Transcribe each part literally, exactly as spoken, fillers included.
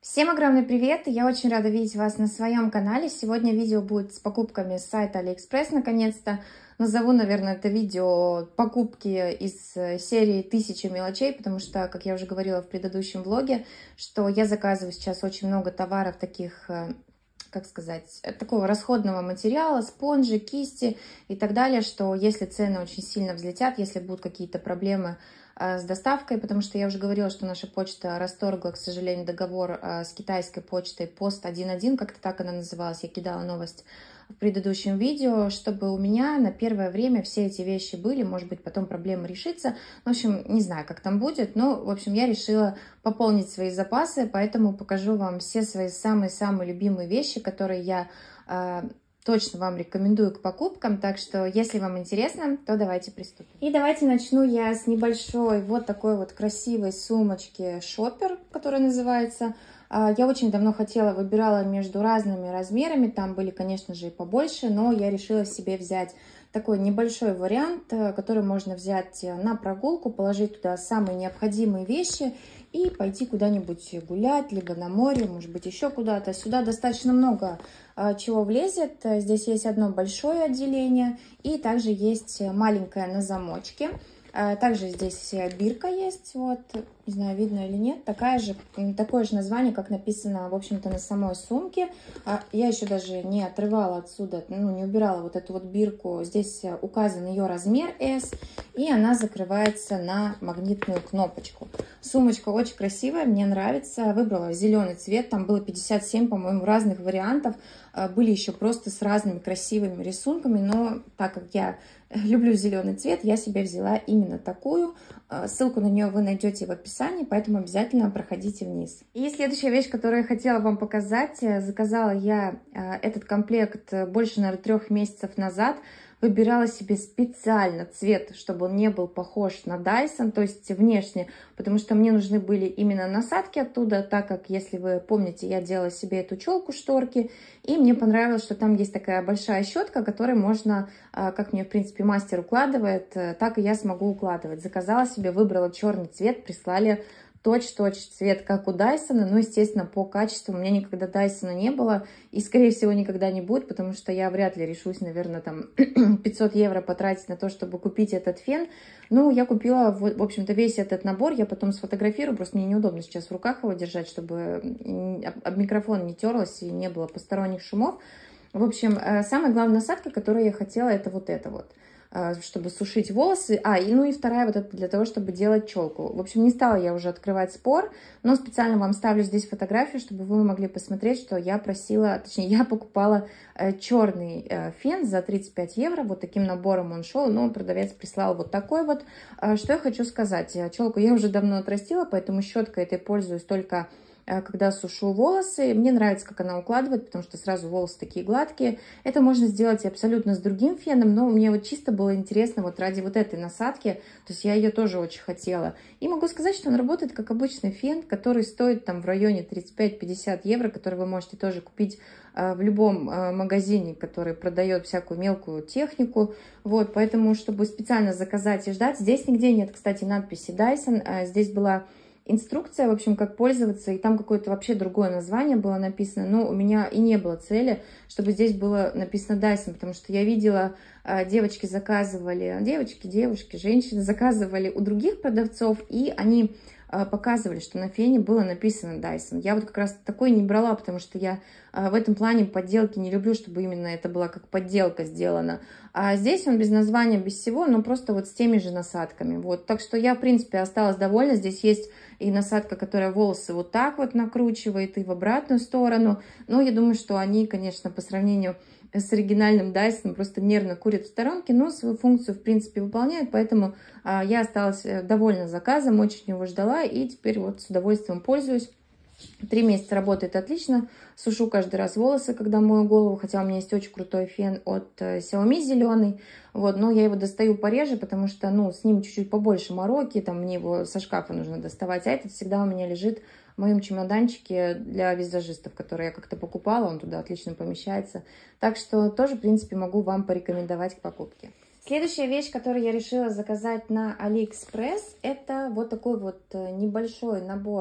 Всем огромный привет! Я очень рада видеть вас на своем канале. Сегодня видео будет с покупками с сайта Алиэкспресс наконец-то. Назову, наверное, это видео покупки из серии «Тысяча мелочей», потому что, как я уже говорила в предыдущем влоге, что я заказываю сейчас очень много товаров таких, как сказать, такого расходного материала, спонжи, кисти и так далее, что если цены очень сильно взлетят, если будут какие-то проблемы с доставкой, потому что я уже говорила, что наша почта расторгла, к сожалению, договор с китайской почтой пост один один, как-то так она называлась, я кидала новость в предыдущем видео, чтобы у меня на первое время все эти вещи были, может быть, потом проблема решится. В общем, не знаю, как там будет, но, в общем, я решила пополнить свои запасы, поэтому покажу вам все свои самые-самые любимые вещи, которые я э, точно вам рекомендую к покупкам, так что, если вам интересно, то давайте приступим. И давайте начну я с небольшой вот такой вот красивой сумочки Шоппер, которая называется. Я очень давно хотела, выбирала между разными размерами, там были, конечно же, и побольше, но я решила себе взять такой небольшой вариант, который можно взять на прогулку, положить туда самые необходимые вещи и пойти куда-нибудь гулять, либо на море, может быть, еще куда-то. Сюда достаточно много чего влезет. Здесь есть одно большое отделение и также есть маленькое на замочке. Также здесь бирка есть, вот, не знаю, видно или нет, такая же, такое же название, как написано, в общем-то, на самой сумке. Я еще даже не отрывала отсюда, ну, не убирала вот эту вот бирку. Здесь указан ее размер эс, и она закрывается на магнитную кнопочку. Сумочка очень красивая, мне нравится. Выбрала зеленый цвет, там было пятьдесят семь, по-моему, разных вариантов. Были еще просто с разными красивыми рисунками, но так как я люблю зеленый цвет, я себе взяла именно такую. Ссылку на нее вы найдете в описании, поэтому обязательно проходите вниз. И следующая вещь, которую я хотела вам показать. Заказала я этот комплект больше, наверное, трех месяцев назад. Выбирала себе специально цвет, чтобы он не был похож на Dyson, то есть внешне, потому что мне нужны были именно насадки оттуда, так как, если вы помните, я делала себе эту челку шторки, и мне понравилось, что там есть такая большая щетка, которой можно, как мне, в принципе, мастер укладывает, так и я смогу укладывать. Заказала себе, выбрала черный цвет, прислали точь-точь цвет, как у Дайсона, но, естественно, по качеству у меня никогда Дайсона не было, и, скорее всего, никогда не будет, потому что я вряд ли решусь, наверное, там пятьсот евро потратить на то, чтобы купить этот фен. Ну, я купила, в общем-то, весь этот набор, я потом сфотографирую, просто мне неудобно сейчас в руках его держать, чтобы об микрофон не терлось и не было посторонних шумов. В общем, самая главная насадка, которую я хотела, это вот это вот, чтобы сушить волосы. А, и ну и вторая вот это для того, чтобы делать челку. В общем, не стала я уже открывать спор, но специально вам ставлю здесь фотографию, чтобы вы могли посмотреть, что я просила, точнее, я покупала черный фен за тридцать пять евро. Вот таким набором он шел, но продавец прислал вот такой вот. Что я хочу сказать. Челку я уже давно отрастила, поэтому щеткой этой пользуюсь только когда сушу волосы. Мне нравится, как она укладывает, потому что сразу волосы такие гладкие. Это можно сделать абсолютно с другим феном, но мне вот чисто было интересно вот ради вот этой насадки, то есть я ее тоже очень хотела. И могу сказать, что он работает как обычный фен, который стоит там в районе тридцать пять-пятьдесят евро, который вы можете тоже купить в любом магазине, который продает всякую мелкую технику. Вот, поэтому, чтобы специально заказать и ждать, здесь нигде нет, кстати, надписи Dyson, здесь была инструкция, в общем, как пользоваться, и там какое-то вообще другое название было написано, но у меня и не было цели, чтобы здесь было написано Dyson, потому что я видела, девочки заказывали, девочки, девушки, женщины заказывали у других продавцов, и они показывали, что на фене было написано Dyson. Я вот как раз такой не брала, потому что я в этом плане подделки не люблю, чтобы именно это была как подделка сделана. А здесь он без названия, без всего, но просто вот с теми же насадками. Вот. Так что я, в принципе, осталась довольна. Здесь есть и насадка, которая волосы вот так вот накручивает, и в обратную сторону. Но я думаю, что они, конечно, по сравнению с оригинальным Dyson просто нервно курят в сторонке, но свою функцию, в принципе, выполняют, поэтому а, я осталась довольна заказом, очень его ждала, и теперь вот с удовольствием пользуюсь. Три месяца работает отлично, сушу каждый раз волосы, когда мою голову, хотя у меня есть очень крутой фен от Xiaomi зеленый, вот, но я его достаю пореже, потому что, ну, с ним чуть-чуть побольше мороки, там мне его со шкафа нужно доставать, а этот всегда у меня лежит в моем чемоданчике для визажистов, который я как-то покупала, он туда отлично помещается, так что тоже, в принципе, могу вам порекомендовать к покупке. Следующая вещь, которую я решила заказать на Алиэкспресс, это вот такой вот небольшой набор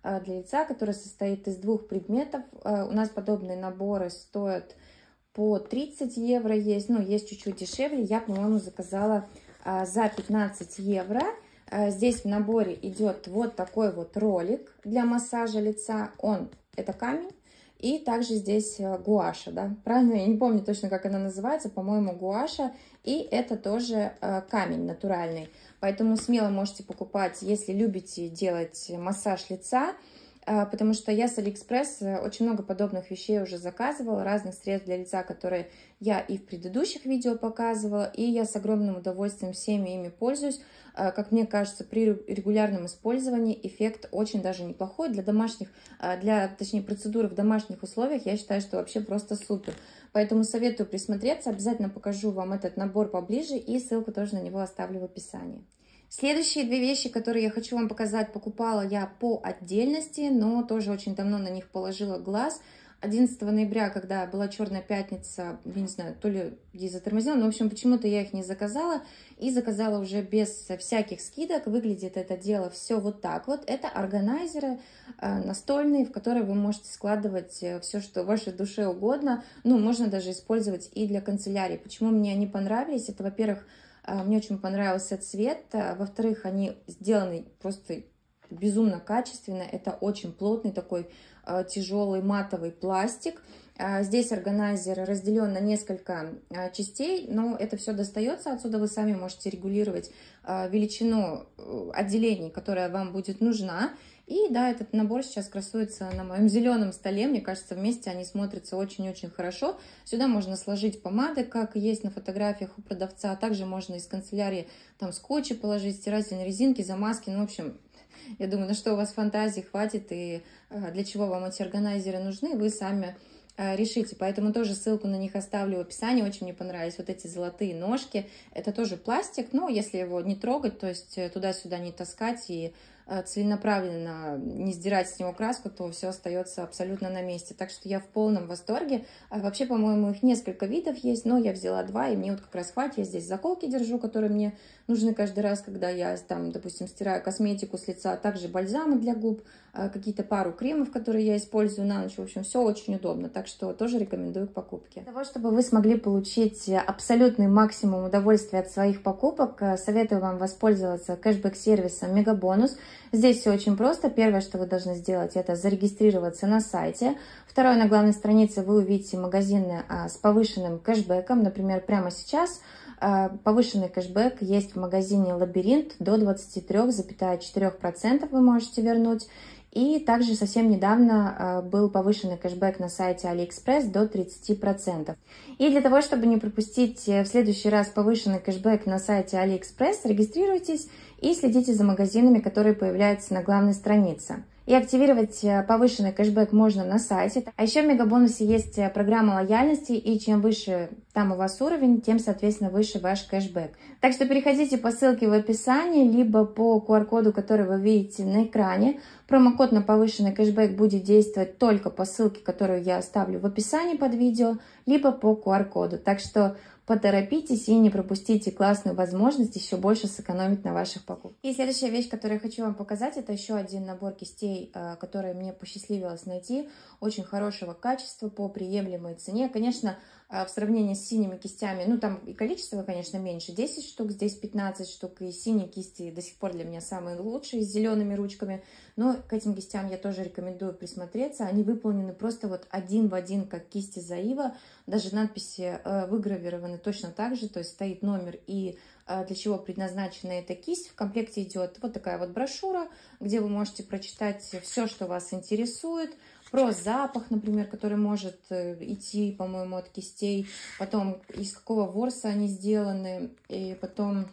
для лица, который состоит из двух предметов. У нас подобные наборы стоят по тридцать евро, есть, ну, есть чуть-чуть дешевле. Я, по-моему, заказала за пятнадцать евро. Здесь в наборе идет вот такой вот ролик для массажа лица. Он, это камень. И также здесь гуаша, да, правильно? Я не помню точно, как она называется, по-моему, гуаша. И это тоже камень натуральный. Поэтому смело можете покупать, если любите делать массаж лица. Потому что я с Алиэкспресс очень много подобных вещей уже заказывала, разных средств для лица, которые я и в предыдущих видео показывала, и я с огромным удовольствием всеми ими пользуюсь. Как мне кажется, при регулярном использовании эффект очень даже неплохой. Для домашних, для, точнее, процедур в домашних условиях я считаю, что вообще просто супер. Поэтому советую присмотреться, обязательно покажу вам этот набор поближе, и ссылку тоже на него оставлю в описании. Следующие две вещи, которые я хочу вам показать, покупала я по отдельности, но тоже очень давно на них положила глаз. одиннадцатого ноября, когда была Черная пятница, я не знаю, то ли я затормозила, но, в общем, почему-то я их не заказала. И заказала уже без всяких скидок. Выглядит это дело все вот так вот. Это органайзеры настольные, в которые вы можете складывать все, что вашей душе угодно. Ну, можно даже использовать и для канцелярии. Почему мне они понравились? Это, во-первых, мне очень понравился цвет. Во-вторых, они сделаны просто безумно качественно. Это очень плотный такой тяжелый матовый пластик. Здесь органайзер разделен на несколько частей, но это все достается отсюда. Вы сами можете регулировать величину отделений, которая вам будет нужна. И да, этот набор сейчас красуется на моем зеленом столе. Мне кажется, вместе они смотрятся очень-очень хорошо. Сюда можно сложить помады, как есть на фотографиях у продавца. Также можно из канцелярии там скотчи положить, стирательные резинки, замазки. Ну, в общем, я думаю, на что у вас фантазии хватит и для чего вам эти органайзеры нужны, вы сами решите. Поэтому тоже ссылку на них оставлю в описании. Очень мне понравились вот эти золотые ножки. Это тоже пластик, но если его не трогать, то есть туда-сюда не таскать и целенаправленно не сдирать с него краску, то все остается абсолютно на месте. Так что я в полном восторге. А вообще, по-моему, их несколько видов есть, но я взяла два, и мне вот как раз хватит. Я здесь заколки держу, которые мне нужны каждый раз, когда я там, допустим, стираю косметику с лица, а также бальзамы для губ, какие-то пару кремов, которые я использую на ночь. В общем, все очень удобно, так что тоже рекомендую к покупке. Для того, чтобы вы смогли получить абсолютный максимум удовольствия от своих покупок, советую вам воспользоваться кэшбэк-сервисом Мегабонус. Здесь все очень просто. Первое, что вы должны сделать, это зарегистрироваться на сайте. Второе, на главной странице вы увидите магазины с повышенным кэшбэком. Например, прямо сейчас повышенный кэшбэк есть в магазине Лабиринт до двадцати трёх целых четырёх десятых процента вы можете вернуть. И также совсем недавно был повышенный кэшбэк на сайте Алиэкспресс до тридцати процентов. И для того, чтобы не пропустить в следующий раз повышенный кэшбэк на сайте Алиэкспресс, регистрируйтесь и следите за магазинами, которые появляются на главной странице. И активировать повышенный кэшбэк можно на сайте. А еще в Мегабонусе есть программа лояльности, и чем выше там у вас уровень, тем, соответственно, выше ваш кэшбэк. Так что переходите по ссылке в описании, либо по ку ар коду, который вы видите на экране. Промокод на повышенный кэшбэк будет действовать только по ссылке, которую я оставлю в описании под видео, либо по ку ар коду. Так что поторопитесь и не пропустите классную возможность еще больше сэкономить на ваших покупках. И следующая вещь, которую я хочу вам показать, это еще один набор кистей, который мне посчастливилось найти. Очень хорошего качества, по приемлемой цене. Конечно, в сравнении с синими кистями, ну там и количество, конечно, меньше, десять штук, здесь пятнадцать штук. И синие кисти до сих пор для меня самые лучшие, с зелеными ручками. Но к этим кистям я тоже рекомендую присмотреться. Они выполнены просто вот один в один, как кисти Заива. Даже надписи выгравированы точно так же, то есть стоит номер и для чего предназначена эта кисть. В комплекте идет вот такая вот брошюра, где вы можете прочитать все, что вас интересует, про запах, например, который может идти, по-моему, от кистей, потом из какого ворса они сделаны, и потом,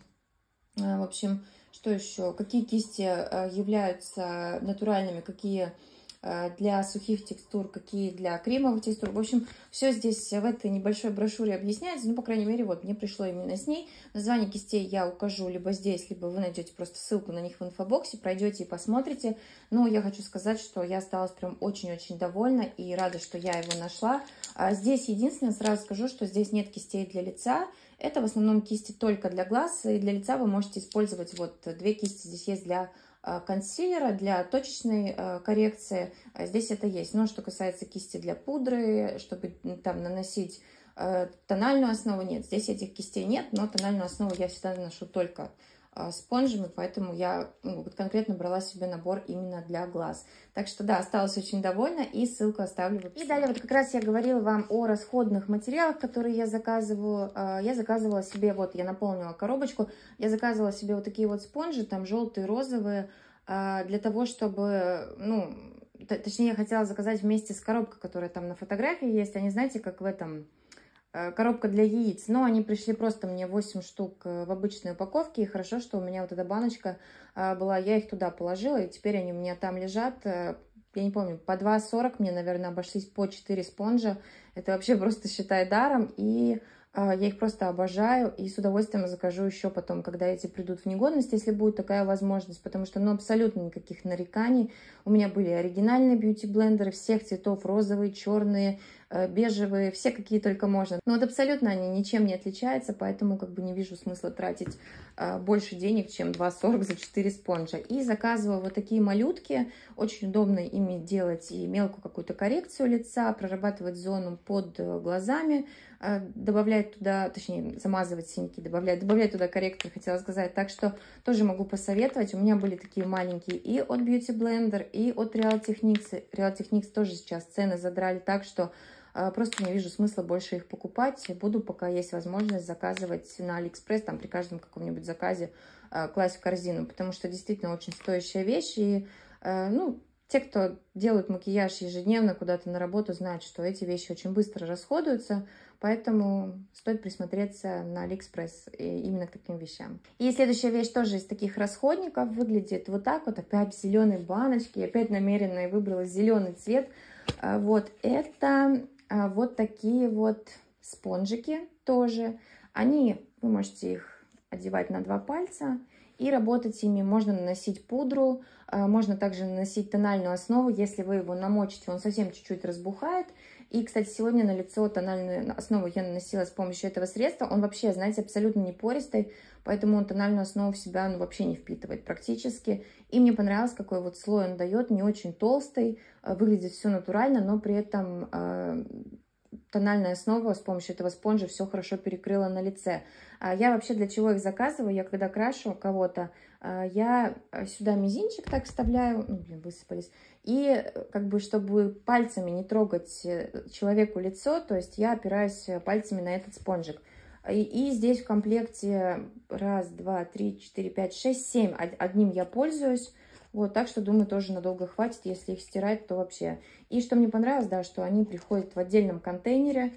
в общем, что еще, какие кисти являются натуральными, какие для сухих текстур, какие для кремовых текстур. В общем, все здесь в этой небольшой брошюре объясняется. Ну, по крайней мере, вот мне пришло именно с ней. Название кистей я укажу либо здесь, либо вы найдете просто ссылку на них в инфобоксе, пройдете и посмотрите. Но я хочу сказать, что я осталась прям очень-очень довольна и рада, что я его нашла. А здесь единственное, сразу скажу, что здесь нет кистей для лица. Это в основном кисти только для глаз, и для лица вы можете использовать вот две кисти. Здесь есть для консилера, для точечной коррекции. Здесь это есть. Но что касается кисти для пудры, чтобы там наносить тональную основу, нет. Здесь этих кистей нет, но тональную основу я всегда наношу только спонжами, поэтому я ну, вот конкретно брала себе набор именно для глаз. Так что да, осталась очень довольна, и ссылку оставлю в описании. И далее вот как раз я говорила вам о расходных материалах, которые я заказываю. Я заказывала себе, вот я наполнила коробочку, я заказывала себе вот такие вот спонжи, там желтые, розовые, для того, чтобы, ну, точнее я хотела заказать вместе с коробкой, которая там на фотографии есть. Они, знаете, как в этом... коробка для яиц, но они пришли просто мне восемь штук в обычной упаковке, и хорошо, что у меня вот эта баночка была, я их туда положила, и теперь они у меня там лежат, я не помню, по два сорок мне, наверное, обошлись по четыре спонжа, это вообще просто считай даром, и я их просто обожаю, и с удовольствием закажу еще потом, когда эти придут в негодность, если будет такая возможность, потому что, ну, абсолютно никаких нареканий. У меня были оригинальные бьюти-блендеры всех цветов, розовые, черные, бежевые, все какие только можно. Но вот абсолютно они ничем не отличаются, поэтому как бы не вижу смысла тратить а, больше денег, чем два сорок за четыре спонжа. И заказываю вот такие малютки. Очень удобно ими делать и мелкую какую-то коррекцию лица, прорабатывать зону под глазами, а, добавлять туда, точнее замазывать синяки, добавлять, добавлять туда корректор, хотела сказать. Так что тоже могу посоветовать. У меня были такие маленькие и от Beauty Blender, и от Real Techniques. Real Techniques тоже сейчас цены задрали так, что просто не вижу смысла больше их покупать. Буду, пока есть возможность, заказывать на Алиэкспресс, там при каждом каком-нибудь заказе класть в корзину, потому что действительно очень стоящая вещь. И, ну, те, кто делают макияж ежедневно куда-то на работу, знают, что эти вещи очень быстро расходуются, поэтому стоит присмотреться на Алиэкспресс именно к таким вещам. И следующая вещь тоже из таких расходников выглядит вот так вот, опять в зеленой баночке, опять намеренно выбрала зеленый цвет. Вот это вот такие вот спонжики тоже. Они, вы можете их одевать на два пальца и работать ими. Можно наносить пудру, можно также наносить тональную основу. Если вы его намочите, он совсем чуть-чуть разбухает. И, кстати, сегодня на лицо тональную основу я наносила с помощью этого средства. Он вообще, знаете, абсолютно не пористый, поэтому он тональную основу в себя ну, вообще не впитывает практически. И мне понравилось, какой вот слой он дает, не очень толстый, выглядит все натурально, но при этом э, тональная основа с помощью этого спонжа все хорошо перекрыла на лице. Я вообще для чего их заказываю? Я когда крашу кого-то, я сюда мизинчик так вставляю, ну, блин, высыпались, и как бы, чтобы пальцами не трогать человеку лицо, то есть я опираюсь пальцами на этот спонжик. И, и здесь в комплекте раз, два, три, четыре, пять, шесть, семь. Одним я пользуюсь. Вот, так что, думаю, тоже надолго хватит. Если их стирать, то вообще. И что мне понравилось, да, что они приходят в отдельном контейнере.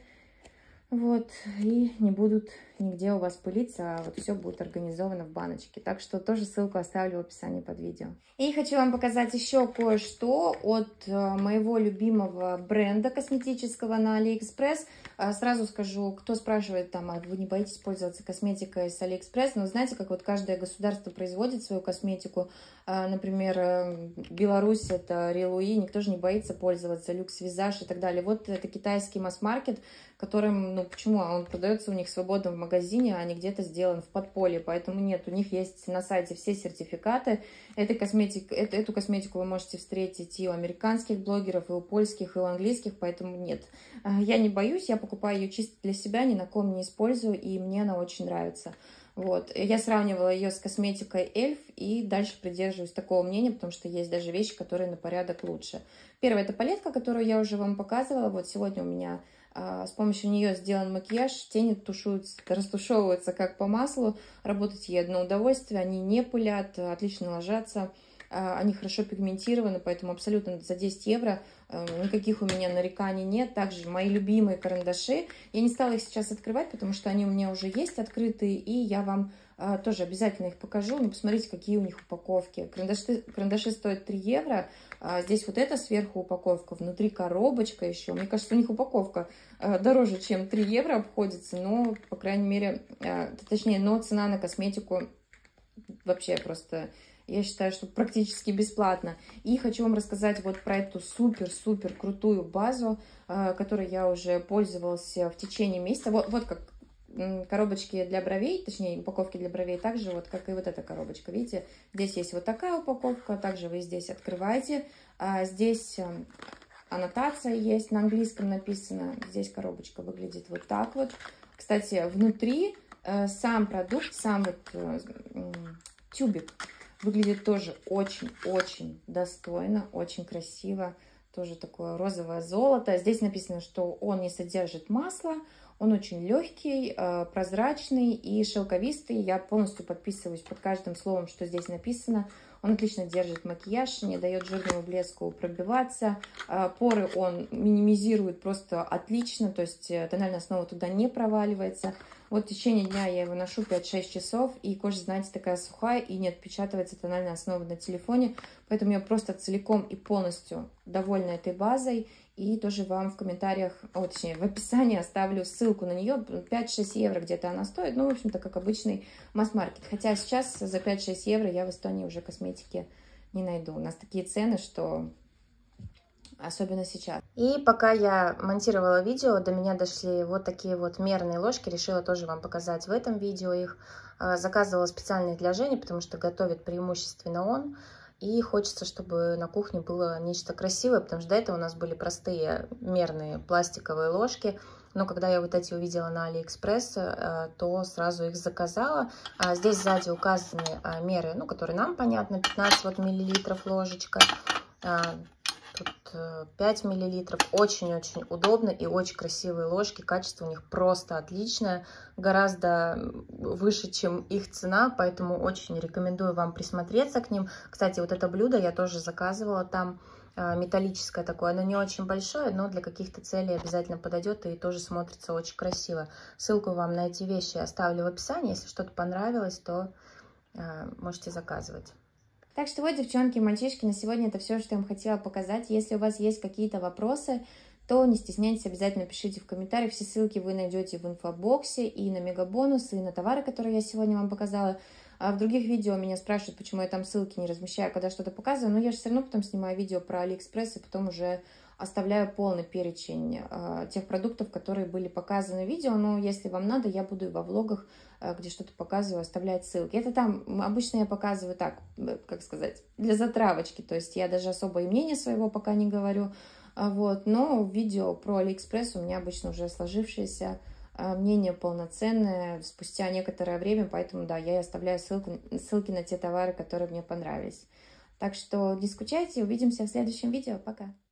Вот, и не будут нигде у вас пылиться, а вот все будет организовано в баночке. Так что тоже ссылку оставлю в описании под видео. И хочу вам показать еще кое-что от моего любимого бренда косметического на Алиэкспресс. Сразу скажу, кто спрашивает, там, а вы не боитесь пользоваться косметикой с Алиэкспресс? Но знаете, как вот каждое государство производит свою косметику. Например, Беларусь, это Релуи, никто же не боится пользоваться, Люкс Визаж и так далее. Вот это китайский масс-маркет, которым, ну почему, он продается у них свободно в магазине, а не где-то сделан в подполье, поэтому нет, у них есть на сайте все сертификаты. Этой косметик, эту, эту косметику вы можете встретить и у американских блогеров, и у польских, и у английских, поэтому нет. Я не боюсь, я покупаю ее чисто для себя, ни на ком не использую, и мне она очень нравится. Вот. Я сравнивала ее с косметикой эльф и дальше придерживаюсь такого мнения, потому что есть даже вещи, которые на порядок лучше. Первая — это палетка, которую я уже вам показывала. Вот сегодня у меня а, с помощью нее сделан макияж. Тени тушуются, растушевываются как по маслу. Работать ей одно удовольствие. Они не пылят, отлично ложатся. Они хорошо пигментированы, поэтому абсолютно за десять евро никаких у меня нареканий нет. Также мои любимые карандаши. Я не стала их сейчас открывать, потому что они у меня уже есть открытые, и я вам тоже обязательно их покажу. Ну, посмотрите, какие у них упаковки. Карандаши, карандаши стоят три евро. Здесь вот эта сверху упаковка, внутри коробочка еще. Мне кажется, у них упаковка дороже, чем три евро обходится, но, по крайней мере, точнее, но цена на косметику вообще просто... Я считаю, что практически бесплатно. И хочу вам рассказать вот про эту супер-супер крутую базу, которой я уже пользовалась в течение месяца. Вот, вот как коробочки для бровей, точнее, упаковки для бровей, также вот, как и вот эта коробочка. Видите, здесь есть вот такая упаковка, также вы здесь открываете. А здесь аннотация есть, на английском написано. Здесь коробочка выглядит вот так вот. Кстати, внутри э, сам продукт, сам вот э, э, тюбик выглядит тоже очень-очень достойно, очень красиво. Тоже такое розовое золото. Здесь написано, что он не содержит масла, он очень легкий, э, прозрачный и шелковистый. Я полностью подписываюсь под каждым словом, что здесь написано. Он отлично держит макияж, не дает жирному блеску пробиваться. Поры он минимизирует просто отлично, то есть тональная основа туда не проваливается. Вот в течение дня я его ношу пять-шесть часов, и кожа, знаете, такая сухая, и не отпечатывается тональная основа на телефоне. Поэтому я просто целиком и полностью довольна этой базой. И тоже вам в комментариях, о, точнее, в описании оставлю ссылку на нее. пять-шесть евро где-то она стоит. Ну, в общем-то, как обычный масс-маркет. Хотя сейчас за пять-шесть евро я в Эстонии уже косметики не найду. У нас такие цены, что особенно сейчас. И пока я монтировала видео, до меня дошли вот такие вот мерные ложки. Решила тоже вам показать в этом видео их. Заказывала специальные для Жени, потому что готовит преимущественно он. И хочется, чтобы на кухне было нечто красивое, потому что до этого у нас были простые мерные пластиковые ложки. Но когда я вот эти увидела на Алиэкспресс, то сразу их заказала. Здесь сзади указаны меры, ну, которые нам понятны. пятнадцать вот миллилитров ложечка. Тут пять миллилитров. Очень-очень удобно и очень красивые ложки. Качество у них просто отличное. Гораздо выше, чем их цена. Поэтому очень рекомендую вам присмотреться к ним. Кстати, вот это блюдо я тоже заказывала там. Металлическое такое. Оно не очень большое, но для каких-то целей обязательно подойдет и тоже смотрится очень красиво. Ссылку вам на эти вещи оставлю в описании. Если что-то понравилось, то можете заказывать. Так что вот, девчонки и мальчишки, на сегодня это все, что я вам хотела показать. Если у вас есть какие-то вопросы, то не стесняйтесь, обязательно пишите в комментариях. Все ссылки вы найдете в инфобоксе и на мегабонусы, и на товары, которые я сегодня вам показала. А в других видео меня спрашивают, почему я там ссылки не размещаю, когда что-то показываю. Но я же все равно потом снимаю видео про Алиэкспресс и потом уже оставляю полный перечень э, тех продуктов, которые были показаны в видео. Но если вам надо, я буду и во влогах, э, где что-то показываю, оставлять ссылки. Это там обычно я показываю так, как сказать, для затравочки. То есть я даже особо и мнение своего пока не говорю. Вот. Но видео про Алиэкспресс у меня обычно уже сложившееся мнение полноценное спустя некоторое время. Поэтому, да, я и оставляю ссылку, ссылки на те товары, которые мне понравились. Так что не скучайте, увидимся в следующем видео. Пока!